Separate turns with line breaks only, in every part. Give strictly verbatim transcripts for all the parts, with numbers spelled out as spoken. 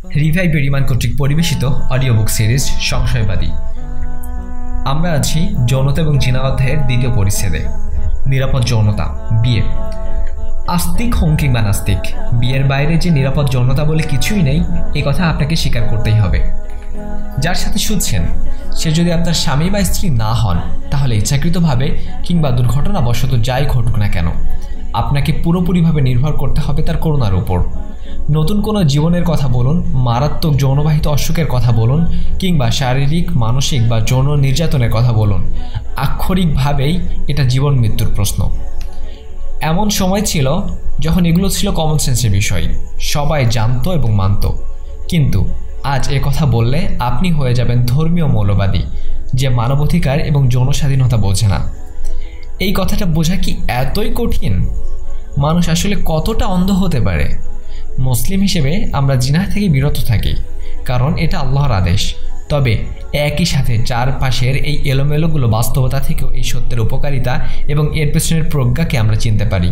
Revive বেরিমান কর্তৃক পরিবেশিত audio book series সংশয়বাদী। আমরা আছি যৌনতা এবং জিনা অধ্যায়ের দ্বিতীয় পরিচ্ছেদে, নিরাপদ যৌনতা, বিয়ে। আস্তিক হোম কিংবা নাস্তিক, বিয়ের বাইরে যে নিরাপদ যৌনতা বলে কিছুই নেই, এ কথা আপনাকে স্বীকার করতেই হবে। যার সাথে শুচ্ছেন সে যদি আপনার স্বামী বা স্ত্রী না হন, তাহলে ইচ্ছাকৃতভাবে কিংবা দুর্ঘটনাবশত যাই ঘটুক না কেন, আপনাকে পুরোপুরিভাবে নির্ভর করতে হবে তার করুণার উপর। নতুন কোনো জীবনের কথা বলুন, মারাত্মক যৌনবাহিত অসুখের কথা বলুন, কিংবা শারীরিক, মানসিক বা যৌন নির্যাতনের কথা বলুন, আক্ষরিকভাবেই এটা জীবন মৃত্যুর প্রশ্ন। এমন সময় ছিল যখন এগুলো ছিল কমন সেন্সের বিষয়, সবাই জানতো এবং মানত। কিন্তু আজ এ কথা বললে আপনি হয়ে যাবেন ধর্মীয় মৌলবাদী, যে মানবাধিকার এবং যৌন স্বাধীনতা বোঝে না। এই কথাটা বোঝা কি এতই কঠিন? মানুষ আসলে কতটা অন্ধ হতে পারে? মুসলিম হিসেবে আমরা জিনা থেকে বিরত থাকি, কারণ এটা আল্লাহর আদেশ। তবে একই সাথে চারপাশের এই এলোমেলোগুলো বাস্তবতা থেকেও এই সত্যের উপকারিতা এবং এর পেছনের প্রজ্ঞাকে আমরা চিনতে পারি।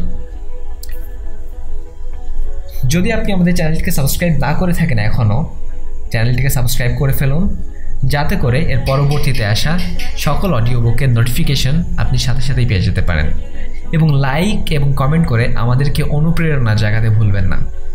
যদি আপনি আমাদের চ্যানেলটিকে সাবস্ক্রাইব না করে থাকেন এখনও, চ্যানেলটিকে সাবস্ক্রাইব করে ফেলুন, যাতে করে এর পরবর্তীতে আসা সকল অডিও বুকের নোটিফিকেশন আপনি সাথে সাথেই পেয়ে যেতে পারেন। এবং লাইক এবং কমেন্ট করে আমাদেরকে অনুপ্রেরণা জাগাতে ভুলবেন না।